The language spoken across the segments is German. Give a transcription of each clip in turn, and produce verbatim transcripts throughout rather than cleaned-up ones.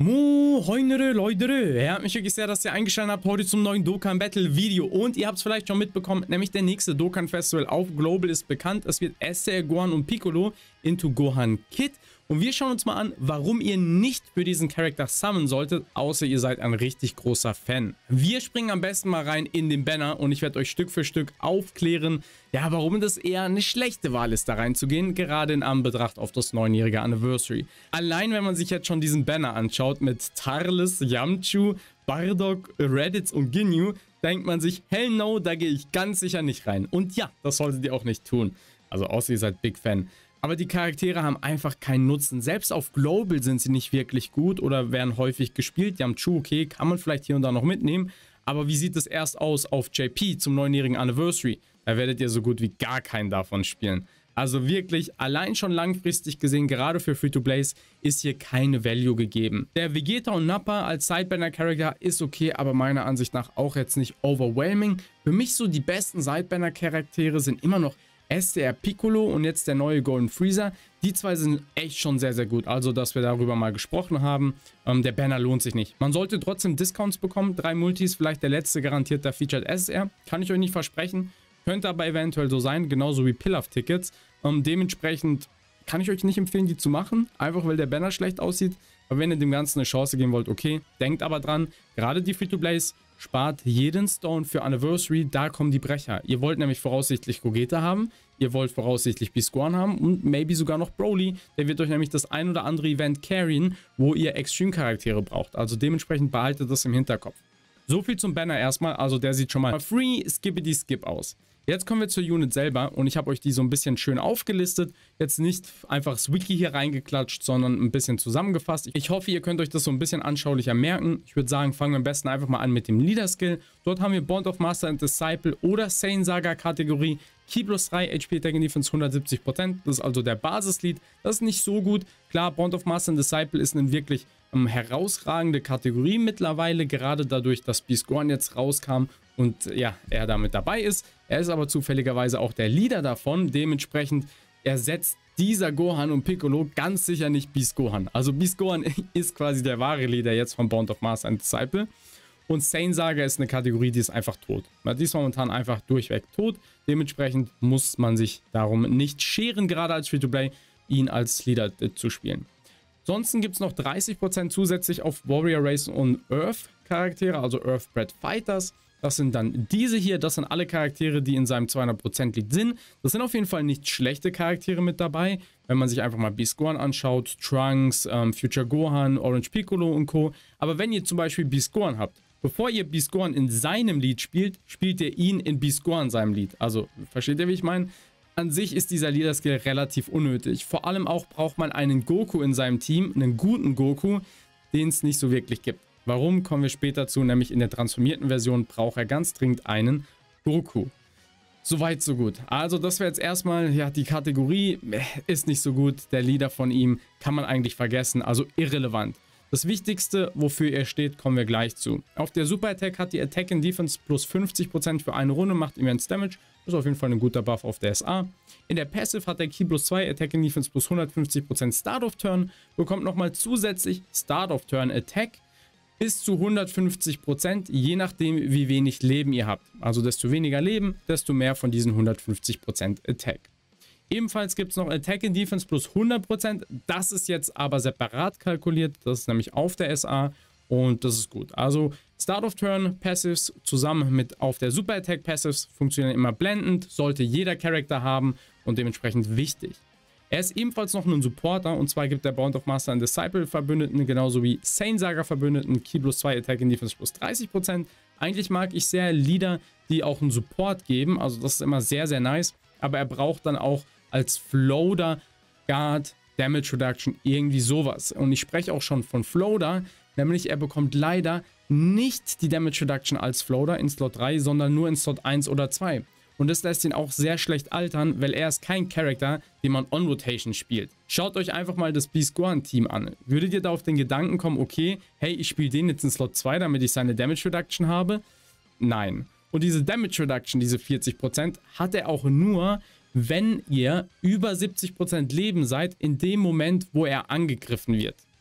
Moinere Leute, ja, mich wirklich sehr, dass ihr eingeschaltet habt heute zum neuen Dokkan Battle Video und ihr habt es vielleicht schon mitbekommen, nämlich der nächste Dokkan Festival auf Global ist bekannt. Es wird S D R, Gohan und Piccolo into Gohan Kid und wir schauen uns mal an, warum ihr nicht für diesen Charakter summonen solltet, außer ihr seid ein richtig großer Fan. Wir springen am besten mal rein in den Banner und ich werde euch Stück für Stück aufklären, ja, warum das eher eine schlechte Wahl ist, da reinzugehen, gerade in Anbetracht auf das neunjährige Anniversary. Allein, wenn man sich jetzt schon diesen Banner anschaut mit Tarles, Yamchu, Bardock, Raditz und Ginyu, denkt man sich, hell no, da gehe ich ganz sicher nicht rein. Und ja, das solltet ihr auch nicht tun. Also außer ihr seid Big Fan. Aber die Charaktere haben einfach keinen Nutzen. Selbst auf Global sind sie nicht wirklich gut oder werden häufig gespielt. Yamchu, okay, kann man vielleicht hier und da noch mitnehmen. Aber wie sieht es erst aus auf J P zum neunjährigen Anniversary? Da werdet ihr so gut wie gar keinen davon spielen. Also wirklich, allein schon langfristig gesehen, gerade für Free-to-Plays, ist hier keine Value gegeben. Der Vegeta und Nappa als Sidebanner-Charakter ist okay, aber meiner Ansicht nach auch jetzt nicht overwhelming. Für mich so die besten Sidebanner-Charaktere sind immer noch S D R Piccolo und jetzt der neue Golden Freezer. Die zwei sind echt schon sehr, sehr gut. Also, dass wir darüber mal gesprochen haben. Ähm, der Banner lohnt sich nicht. Man sollte trotzdem Discounts bekommen. Drei Multis, vielleicht der letzte garantiert der Featured S R. Kann ich euch nicht versprechen. Könnte aber eventuell so sein, genauso wie Pilaf-Tickets. Ähm, dementsprechend kann ich euch nicht empfehlen, die zu machen. Einfach, weil der Banner schlecht aussieht. Aber wenn ihr dem Ganzen eine Chance geben wollt, okay. Denkt aber dran, gerade die Free-to-Plays, spart jeden Stone für Anniversary, da kommen die Brecher. Ihr wollt nämlich voraussichtlich Gogeta haben, ihr wollt voraussichtlich Biscorn haben und maybe sogar noch Broly. Der wird euch nämlich das ein oder andere Event carryen, wo ihr Extreme-Charaktere braucht. Also dementsprechend behaltet das im Hinterkopf. So viel zum Banner erstmal, also der sieht schon mal free, skippity skip aus. Jetzt kommen wir zur Unit selber und ich habe euch die so ein bisschen schön aufgelistet. Jetzt nicht einfach das Wiki hier reingeklatscht, sondern ein bisschen zusammengefasst. Ich hoffe, ihr könnt euch das so ein bisschen anschaulicher merken. Ich würde sagen, fangen wir am besten einfach mal an mit dem Leader-Skill. Dort haben wir Bond of Master and Disciple oder Saiyan Saga Kategorie. Ki plus drei, H P Attack and Defense hundertsiebzig Prozent. Das ist also der Basislead. Das ist nicht so gut. Klar, Bond of Master and Disciple ist eine wirklich ähm, herausragende Kategorie mittlerweile. Gerade dadurch, dass Biscorn jetzt rauskam und ja, er damit dabei ist. Er ist aber zufälligerweise auch der Leader davon. Dementsprechend ersetzt dieser Gohan und Piccolo ganz sicher nicht Beast Gohan. Also Beast Gohan ist quasi der wahre Leader jetzt von Bond of Master and Disciple. Und Saiyan Saga ist eine Kategorie, die ist einfach tot. Die ist momentan einfach durchweg tot. Dementsprechend muss man sich darum nicht scheren, gerade als Free-to-Play, ihn als Leader äh, zu spielen. Ansonsten gibt es noch dreißig Prozent zusätzlich auf Warrior Race und Earth Charaktere, also Earthbred Fighters. Das sind dann diese hier, das sind alle Charaktere, die in seinem zweihundert Prozent Lead sind. Das sind auf jeden Fall nicht schlechte Charaktere mit dabei. Wenn man sich einfach mal Beast Gohan anschaut, Trunks, ähm, Future Gohan, Orange Piccolo und Co. Aber wenn ihr zum Beispiel Beast Gohan habt, bevor ihr Beast Gohan in seinem Lead spielt, spielt ihr ihn in Beast Gohan seinem Lead. Also, versteht ihr, wie ich meine? An sich ist dieser Leader-Skill relativ unnötig. Vor allem auch braucht man einen Goku in seinem Team, einen guten Goku, den es nicht so wirklich gibt. Warum, kommen wir später zu, nämlich in der transformierten Version braucht er ganz dringend einen Goku. Soweit, so gut. Also das wäre jetzt erstmal, ja, die Kategorie ist nicht so gut. Der Leader von ihm kann man eigentlich vergessen, also irrelevant. Das Wichtigste, wofür er steht, kommen wir gleich zu. Auf der Super Attack hat die Attack and Defense plus fünfzig Prozent für eine Runde, macht Immense Damage. Das ist auf jeden Fall ein guter Buff auf der S A. In der Passive hat der Ki plus zwei, Attack and Defense plus hundertfünfzig Prozent Start of Turn, bekommt nochmal zusätzlich Start of Turn Attack bis zu hundertfünfzig Prozent, je nachdem wie wenig Leben ihr habt. Also desto weniger Leben, desto mehr von diesen hundertfünfzig Prozent Attack. Ebenfalls gibt es noch Attack and Defense plus hundert Prozent. Das ist jetzt aber separat kalkuliert. Das ist nämlich auf der S A und das ist gut. Also Start of Turn Passives zusammen mit auf der Super Attack Passives funktionieren immer blendend. Sollte jeder Charakter haben und dementsprechend wichtig. Er ist ebenfalls noch ein Supporter und zwar gibt der Bond of Master and Disciple Verbündeten genauso wie Saiyan Saga Verbündeten Ki plus zwei Attack and Defense plus dreißig Prozent. Eigentlich mag ich sehr Leader, die auch einen Support geben. Also das ist immer sehr, sehr nice. Aber er braucht dann auch als Floater, Guard, Damage Reduction, irgendwie sowas. Und ich spreche auch schon von Floater, nämlich er bekommt leider nicht die Damage Reduction als Floater in Slot drei, sondern nur in Slot eins oder zwei. Und das lässt ihn auch sehr schlecht altern, weil er ist kein Charakter, den man On-Rotation spielt. Schaut euch einfach mal das Beast Gohan Team an. Würdet ihr da auf den Gedanken kommen, okay, hey, ich spiele den jetzt in Slot zwei, damit ich seine Damage Reduction habe? Nein. Und diese Damage Reduction, diese vierzig Prozent, hat er auch nur, wenn ihr über siebzig Prozent Leben seid, in dem Moment, wo er angegriffen wird.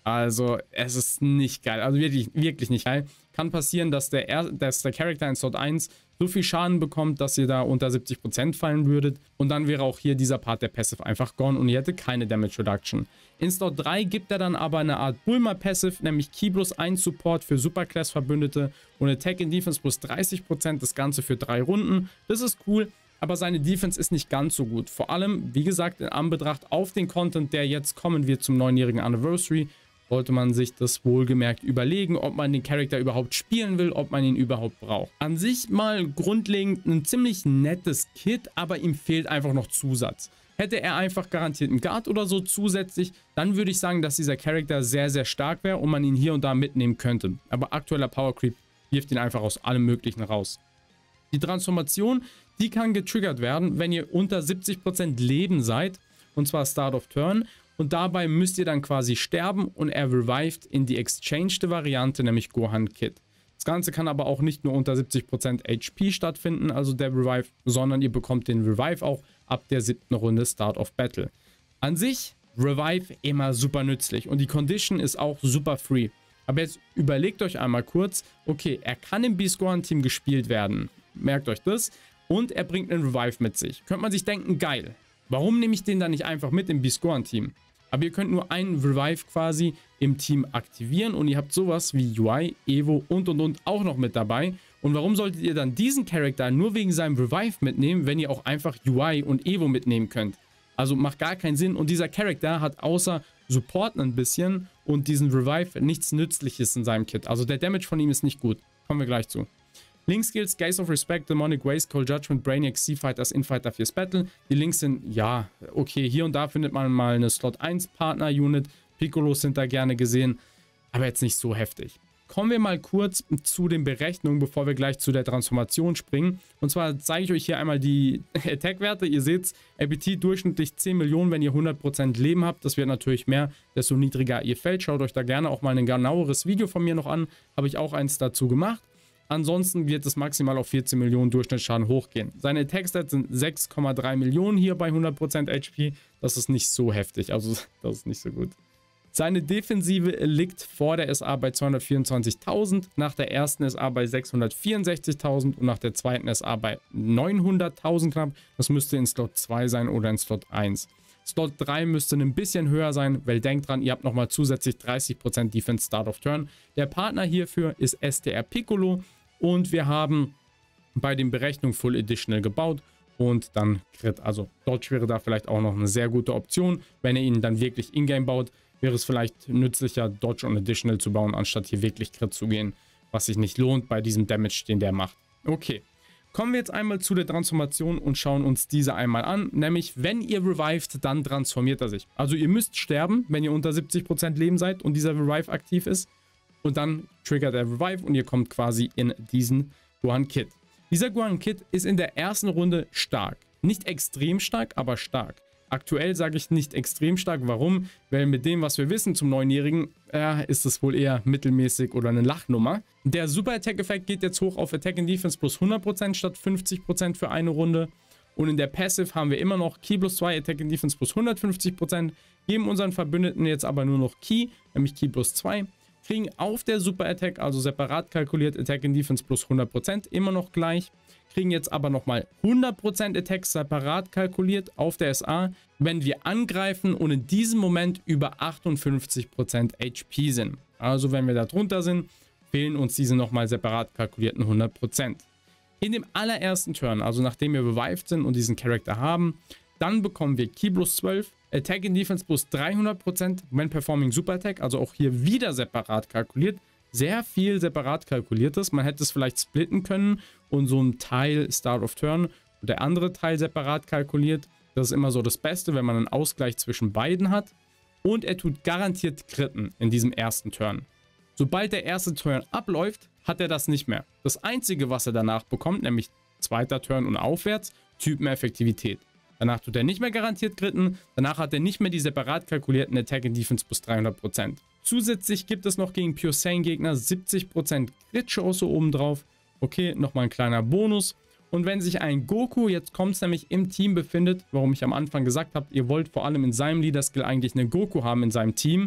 Also es ist nicht geil, also wirklich, wirklich nicht geil. Kann passieren, dass der, er dass der Charakter in Slot eins so viel Schaden bekommt, dass ihr da unter siebzig Prozent fallen würdet. Und dann wäre auch hier dieser Part der Passive einfach gone und ihr hättet keine Damage Reduction. In Slot drei gibt er dann aber eine Art Bulma Passive, nämlich Ki plus eins Support für Superclass Verbündete und Attack and Defense plus dreißig Prozent, das Ganze für drei Runden. Das ist cool, aber seine Defense ist nicht ganz so gut. Vor allem, wie gesagt, in Anbetracht auf den Content, der jetzt kommen wird zum neunjährigen Anniversary, sollte man sich das wohlgemerkt überlegen, ob man den Charakter überhaupt spielen will, ob man ihn überhaupt braucht. An sich mal grundlegend ein ziemlich nettes Kit, aber ihm fehlt einfach noch Zusatz. Hätte er einfach garantiert einen Guard oder so zusätzlich, dann würde ich sagen, dass dieser Charakter sehr, sehr stark wäre und man ihn hier und da mitnehmen könnte. Aber aktueller Power Creep wirft ihn einfach aus allem Möglichen raus. Die Transformation, die kann getriggert werden, wenn ihr unter siebzig Prozent Leben seid, und zwar Start of Turn. Und dabei müsst ihr dann quasi sterben und er revived in die exchanged Variante, nämlich Gohan Kid. Das Ganze kann aber auch nicht nur unter siebzig Prozent H P stattfinden, also der Revive, sondern ihr bekommt den Revive auch ab der siebten Runde Start of Battle. An sich, Revive immer super nützlich und die Condition ist auch super free. Aber jetzt überlegt euch einmal kurz, okay, er kann im Beast Gohan Team gespielt werden, merkt euch das, und er bringt einen Revive mit sich. Könnte man sich denken, geil, warum nehme ich den dann nicht einfach mit im Beast Gohan Team? Aber ihr könnt nur einen Revive quasi im Team aktivieren und ihr habt sowas wie U I, Evo und und und auch noch mit dabei. Und warum solltet ihr dann diesen Charakter nur wegen seinem Revive mitnehmen, wenn ihr auch einfach U I und Evo mitnehmen könnt? Also macht gar keinen Sinn und dieser Charakter hat außer Support ein bisschen und diesen Revive nichts Nützliches in seinem Kit. Also der Damage von ihm ist nicht gut. Kommen wir gleich zu. Link-Skills, Gaze of Respect, Demonic Waste, Cold Judgment, Brainiac, Sea-Fighters, Infighter, Fierce Battle. Die Links sind, ja, okay, hier und da findet man mal eine Slot eins Partner-Unit. Piccolos sind da gerne gesehen, aber jetzt nicht so heftig. Kommen wir mal kurz zu den Berechnungen, bevor wir gleich zu der Transformation springen. Und zwar zeige ich euch hier einmal die Attack-Werte. Ihr seht, A P T durchschnittlich zehn Millionen, wenn ihr hundert Prozent Leben habt. Das wird natürlich mehr, desto niedriger ihr fällt. Schaut euch da gerne auch mal ein genaueres Video von mir noch an. Habe ich auch eins dazu gemacht. Ansonsten wird es maximal auf vierzehn Millionen Durchschnittsschaden hochgehen. Seine Attack-Stats sind sechs Komma drei Millionen hier bei hundert Prozent H P. Das ist nicht so heftig, also das ist nicht so gut. Seine Defensive liegt vor der S A bei zweihundertvierundzwanzigtausend, nach der ersten S A bei sechshundertvierundsechzigtausend und nach der zweiten S A bei neunhunderttausend knapp. Das müsste in Slot zwei sein oder in Slot eins. Slot drei müsste ein bisschen höher sein, weil denkt dran, ihr habt nochmal zusätzlich dreißig Prozent Defense Start of Turn. Der Partner hierfür ist S T R Piccolo und wir haben bei den Berechnungen Full Additional gebaut und dann Crit. Also Dodge wäre da vielleicht auch noch eine sehr gute Option. Wenn ihr ihn dann wirklich in-game baut, wäre es vielleicht nützlicher, Dodge und Additional zu bauen, anstatt hier wirklich Crit zu gehen, was sich nicht lohnt bei diesem Damage, den der macht. Okay. Kommen wir jetzt einmal zu der Transformation und schauen uns diese einmal an. Nämlich, wenn ihr revived, dann transformiert er sich. Also ihr müsst sterben, wenn ihr unter siebzig Prozent Leben seid und dieser Revive aktiv ist. Und dann triggert der Revive und ihr kommt quasi in diesen Gohan Kid. Dieser Gohan Kid ist in der ersten Runde stark. Nicht extrem stark, aber stark. Aktuell sage ich nicht extrem stark. Warum? Weil mit dem, was wir wissen zum Neunjährigen, äh, ist es wohl eher mittelmäßig oder eine Lachnummer. Der Super Attack Effekt geht jetzt hoch auf Attack and Defense plus hundert Prozent statt fünfzig Prozent für eine Runde. Und in der Passive haben wir immer noch Ki plus zwei, Attack and Defense plus hundertfünfzig Prozent. Geben unseren Verbündeten jetzt aber nur noch Ki, nämlich Ki plus zwei. Kriegen auf der Super Attack, also separat kalkuliert, Attack and Defense plus hundert Prozent, immer noch gleich. Kriegen jetzt aber nochmal hundert Prozent Attacks separat kalkuliert auf der S A, wenn wir angreifen und in diesem Moment über achtundfünfzig Prozent H P sind. Also wenn wir da drunter sind, fehlen uns diese nochmal separat kalkulierten hundert Prozent. In dem allerersten Turn, also nachdem wir revived sind und diesen Charakter haben, dann bekommen wir Ki plus zwölf, Attack and Defense plus dreihundert Prozent, when performing Super Attack, also auch hier wieder separat kalkuliert. Sehr viel separat kalkuliertes. Man hätte es vielleicht splitten können und so ein Teil Start of Turn und der andere Teil separat kalkuliert. Das ist immer so das Beste, wenn man einen Ausgleich zwischen beiden hat. Und er tut garantiert Kritten in diesem ersten Turn. Sobald der erste Turn abläuft, hat er das nicht mehr. Das Einzige, was er danach bekommt, nämlich zweiter Turn und aufwärts, Typeneffektivität. Danach tut er nicht mehr garantiert Kritten. Danach hat er nicht mehr die separat kalkulierten Attack and Defense plus dreihundert Prozent. Zusätzlich gibt es noch gegen Pure Saiyan Gegner siebzig Prozent Crit-Chance obendrauf. Okay, nochmal ein kleiner Bonus. Und wenn sich ein Goku, jetzt kommt es nämlich im Team befindet, warum ich am Anfang gesagt habe, ihr wollt vor allem in seinem Leader-Skill eigentlich einen Goku haben in seinem Team,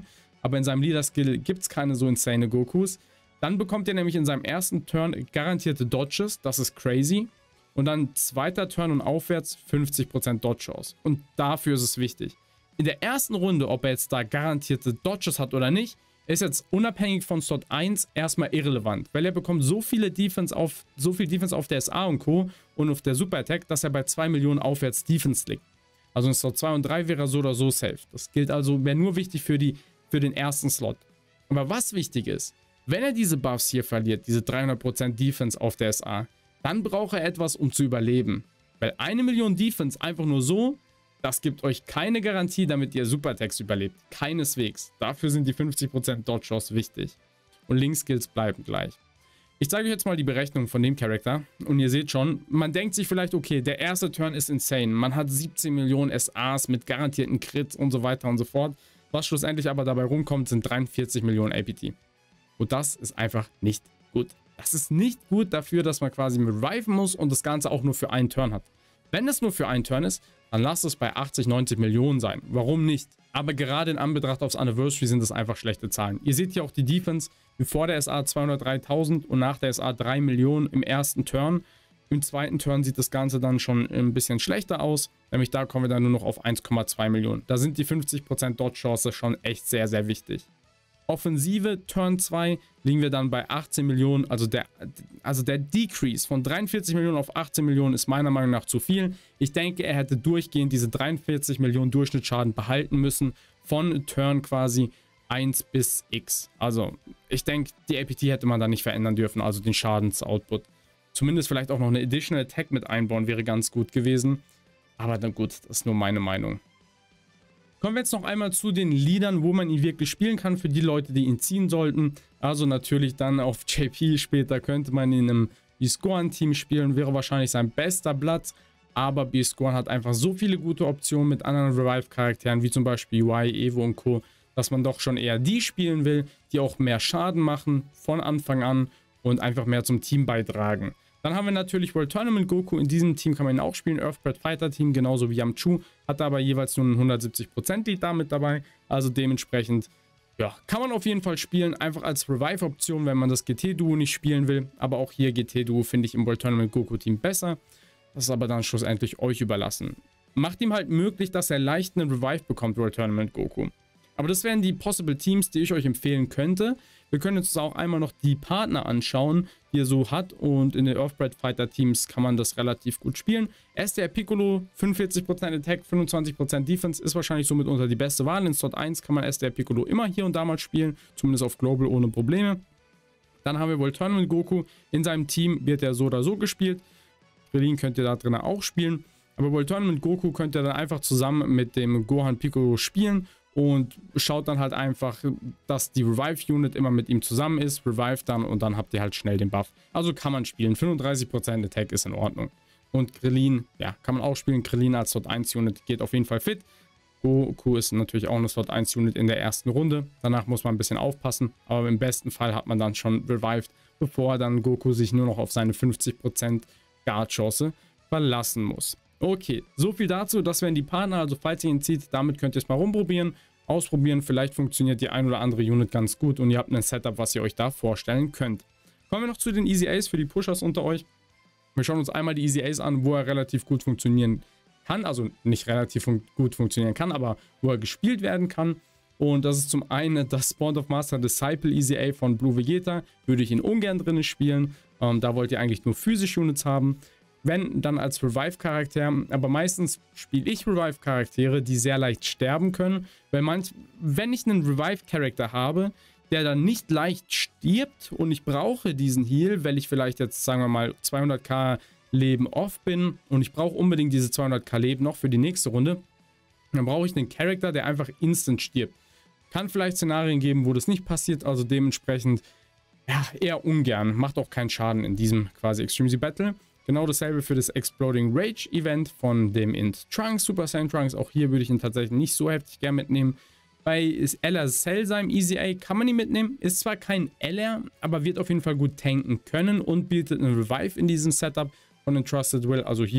aber in seinem Leader-Skill gibt es keine so insane Gokus. Dann bekommt ihr nämlich in seinem ersten Turn garantierte Dodges, das ist crazy. Und dann zweiter Turn und aufwärts fünfzig Prozent Dodge Chance. Und dafür ist es wichtig. In der ersten Runde, ob er jetzt da garantierte Dodges hat oder nicht, ist jetzt unabhängig von Slot eins erstmal irrelevant, weil er bekommt so viele Defense auf, so viel Defense auf der S A und Co. und auf der Super Attack, dass er bei zwei Millionen aufwärts Defense liegt. Also in Slot zwei und drei wäre er so oder so safe. Das gilt also, wäre nur wichtig für, die, für den ersten Slot. Aber was wichtig ist, wenn er diese Buffs hier verliert, diese dreihundert Prozent Defense auf der S A, dann braucht er etwas, um zu überleben. Weil eine Million Defense einfach nur so, das gibt euch keine Garantie, damit ihr Super Attacks überlebt. Keineswegs. Dafür sind die fünfzig Prozent Dodge Chance wichtig. Und Link-Skills bleiben gleich. Ich zeige euch jetzt mal die Berechnung von dem Charakter. Und ihr seht schon, man denkt sich vielleicht, okay, der erste Turn ist insane. Man hat siebzehn Millionen S As mit garantierten Crits und so weiter und so fort. Was schlussendlich aber dabei rumkommt, sind dreiundvierzig Millionen A P T. Und das ist einfach nicht gut. Das ist nicht gut dafür, dass man quasi mit reviven muss und das Ganze auch nur für einen Turn hat. Wenn es nur für einen Turn ist, dann lasst es bei achtzig, neunzig Millionen sein. Warum nicht? Aber gerade in Anbetracht aufs Anniversary sind das einfach schlechte Zahlen. Ihr seht hier auch die Defense, wie vor der S A zweihundertdreitausend und nach der S A drei Millionen im ersten Turn. Im zweiten Turn sieht das Ganze dann schon ein bisschen schlechter aus, nämlich da kommen wir dann nur noch auf eins Komma zwei Millionen. Da sind die fünfzig Prozent Dodge Chance schon echt sehr, sehr wichtig. Offensive Turn zwei liegen wir dann bei achtzehn Millionen, also der, also der Decrease von dreiundvierzig Millionen auf achtzehn Millionen ist meiner Meinung nach zu viel. Ich denke, er hätte durchgehend diese dreiundvierzig Millionen Durchschnittsschaden behalten müssen, von Turn quasi eins bis X. Also ich denke, die A P T hätte man da nicht verändern dürfen, also den Schadensoutput. Zumindest vielleicht auch noch eine Additional Attack mit einbauen, wäre ganz gut gewesen. Aber dann gut, das ist nur meine Meinung. Kommen wir jetzt noch einmal zu den Liedern, wo man ihn wirklich spielen kann, für die Leute, die ihn ziehen sollten. Also natürlich dann auf J P später könnte man ihn im B-Scoren-Team spielen, wäre wahrscheinlich sein bester Platz. Aber B-Scoren hat einfach so viele gute Optionen mit anderen Revive-Charakteren, wie zum Beispiel U I, Evo und Co., dass man doch schon eher die spielen will, die auch mehr Schaden machen von Anfang an und einfach mehr zum Team beitragen. Dann haben wir natürlich World Tournament Goku. In diesem Team kann man ihn auch spielen. Earthbred Fighter Team, genauso wie Yamchu. Hat aber jeweils nur ein hundertsiebzig Prozent Lead damit dabei. Also dementsprechend, ja, kann man auf jeden Fall spielen. Einfach als Revive-Option, wenn man das G T-Duo nicht spielen will. Aber auch hier G T-Duo finde ich im World Tournament Goku Team besser. Das ist aber dann schlussendlich euch überlassen. Macht ihm halt möglich, dass er leicht einen Revive bekommt, World Tournament Goku. Aber das wären die Possible Teams, die ich euch empfehlen könnte. Wir können uns auch einmal noch die Partner anschauen, die er so hat. Und in den Earthbred Fighter Teams kann man das relativ gut spielen. S D R Piccolo, fünfundvierzig Prozent Attack, fünfundzwanzig Prozent Defense, ist wahrscheinlich somit unter die beste Wahl. In Slot eins kann man S D R Piccolo immer hier und da mal spielen, zumindest auf Global ohne Probleme. Dann haben wir World Tournament Goku. In seinem Team wird er so oder so gespielt. Berlin könnt ihr da drin auch spielen. Aber World Tournament Goku könnt ihr dann einfach zusammen mit dem Gohan Piccolo spielen. Und schaut dann halt einfach, dass die Revive-Unit immer mit ihm zusammen ist, Revive dann und dann habt ihr halt schnell den Buff. Also kann man spielen, fünfunddreißig Prozent Attack ist in Ordnung. Und Krillin, ja, kann man auch spielen, Krillin als Slot eins Unit geht auf jeden Fall fit. Goku ist natürlich auch eine Slot eins Unit in der ersten Runde, danach muss man ein bisschen aufpassen, aber im besten Fall hat man dann schon revived, bevor dann Goku sich nur noch auf seine fünfzig Prozent Guard-Chance verlassen muss. Okay, so viel dazu, das wären die Partner, also falls ihr ihn zieht, damit könnt ihr es mal rumprobieren, ausprobieren, vielleicht funktioniert die ein oder andere Unit ganz gut und ihr habt ein Setup, was ihr euch da vorstellen könnt. Kommen wir noch zu den Easy A's für die Pushers unter euch. Wir schauen uns einmal die Easy A's an, wo er relativ gut funktionieren kann, also nicht relativ fun gut funktionieren kann, aber wo er gespielt werden kann. Und das ist zum einen das Spawn of Master Disciple Easy A von Blue Vegeta, würde ich ihn ungern drin spielen, ähm, da wollt ihr eigentlich nur physische Units haben. Wenn, dann als Revive-Charakter, aber meistens spiele ich Revive-Charaktere, die sehr leicht sterben können, weil manch, wenn ich einen Revive-Charakter habe, der dann nicht leicht stirbt und ich brauche diesen Heal, weil ich vielleicht jetzt, sagen wir mal, zweihunderttausend Leben off bin und ich brauche unbedingt diese zweihunderttausend Leben noch für die nächste Runde, dann brauche ich einen Charakter, der einfach instant stirbt. Kann vielleicht Szenarien geben, wo das nicht passiert, also dementsprechend, ja, eher ungern, macht auch keinen Schaden in diesem quasi Extreme Battle. Genau dasselbe für das Exploding Rage Event von dem Int Trunks, Super Saiyan Trunks. Auch hier würde ich ihn tatsächlich nicht so heftig gern mitnehmen. Bei L R Cellsime Easy A kann man ihn mitnehmen. Ist zwar kein L R, aber wird auf jeden Fall gut tanken können und bietet einen Revive in diesem Setup von Entrusted Will. Also hier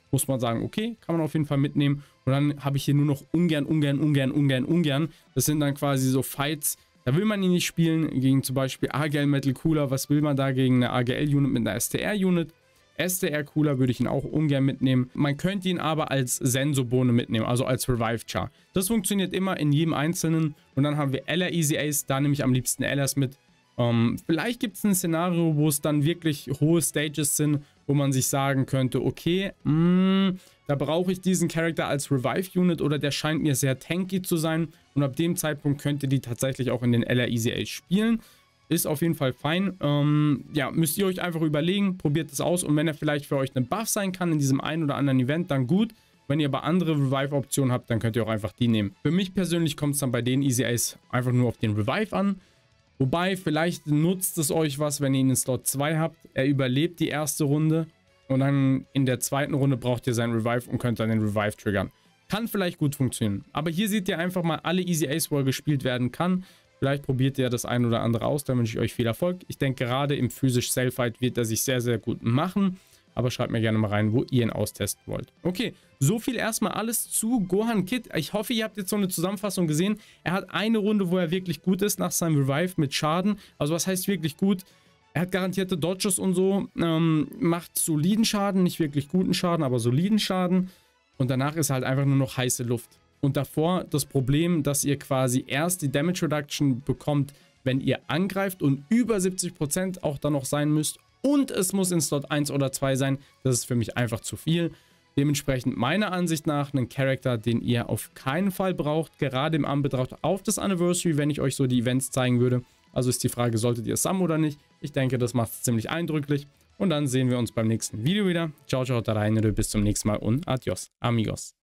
muss man sagen, okay, kann man auf jeden Fall mitnehmen. Und dann habe ich hier nur noch ungern, ungern, ungern, ungern, ungern. Das sind dann quasi so Fights, da will man ihn nicht spielen, gegen zum Beispiel A G L Metal Cooler. Was will man da gegen eine A G L-Unit mit einer S T R-Unit? S T R Cooler würde ich ihn auch ungern mitnehmen. Man könnte ihn aber als Sensobohne mitnehmen, also als Revive Char. Das funktioniert immer in jedem Einzelnen. Und dann haben wir L R Easy Ace, da nehme ich am liebsten L Rs mit. Um, vielleicht gibt es ein Szenario, wo es dann wirklich hohe Stages sind, wo man sich sagen könnte, okay, mh, da brauche ich diesen Charakter als Revive-Unit oder der scheint mir sehr tanky zu sein. Und ab dem Zeitpunkt könnt ihr die tatsächlich auch in den L R Easy Ace spielen. Ist auf jeden Fall fein. Ähm, ja, müsst ihr euch einfach überlegen, probiert es aus. Und wenn er vielleicht für euch ein Buff sein kann in diesem einen oder anderen Event, dann gut. Wenn ihr aber andere Revive-Optionen habt, dann könnt ihr auch einfach die nehmen. Für mich persönlich kommt es dann bei den Easy Ace einfach nur auf den Revive an. Wobei, vielleicht nutzt es euch was, wenn ihr ihn in Slot zwei habt. Er überlebt die erste Runde und dann in der zweiten Runde braucht ihr seinen Revive und könnt dann den Revive triggern. Kann vielleicht gut funktionieren. Aber hier seht ihr einfach mal alle Easy Ace, wo er gespielt werden kann. Vielleicht probiert ihr das ein oder andere aus, da wünsche ich euch viel Erfolg. Ich denke, gerade im physisch Cell-Fight wird er sich sehr, sehr gut machen. Aber schreibt mir gerne mal rein, wo ihr ihn austesten wollt. Okay, so viel erstmal alles zu Gohan Kid. Ich hoffe, ihr habt jetzt so eine Zusammenfassung gesehen. Er hat eine Runde, wo er wirklich gut ist nach seinem Revive mit Schaden. Also was heißt wirklich gut? Er hat garantierte Dodges und so. Ähm, macht soliden Schaden, nicht wirklich guten Schaden, aber soliden Schaden. Und danach ist halt einfach nur noch heiße Luft. Und davor das Problem, dass ihr quasi erst die Damage Reduction bekommt, wenn ihr angreift und über siebzig Prozent auch dann noch sein müsst. Und es muss in Slot eins oder zwei sein. Das ist für mich einfach zu viel. Dementsprechend meiner Ansicht nach ein Charakter, den ihr auf keinen Fall braucht. Gerade im Anbetracht auf das Anniversary, wenn ich euch so die Events zeigen würde. Also ist die Frage, solltet ihr es summen oder nicht? Ich denke, das macht es ziemlich eindrücklich. Und dann sehen wir uns beim nächsten Video wieder. Ciao, ciao, da rein, bis zum nächsten Mal und adios, amigos.